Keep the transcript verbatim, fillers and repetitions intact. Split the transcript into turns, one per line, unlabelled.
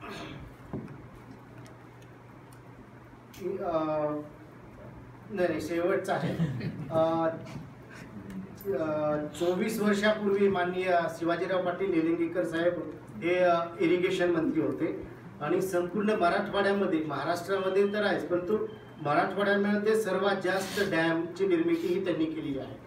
नाही शेवटचा आहे. चोवीस वर्षापूर्वी माननीय शिवाजीराव पाटील निलंगेकर साहेब हे इरिगेशन मंत्री होते आणि संपूर्ण मराठवाड्यामध्ये, महाराष्ट्रामध्ये तर आहेच, परंतु मराठवाड्यामध्ये सर्वात जास्त डॅमची निर्मिती ही त्यांनी केली आहे.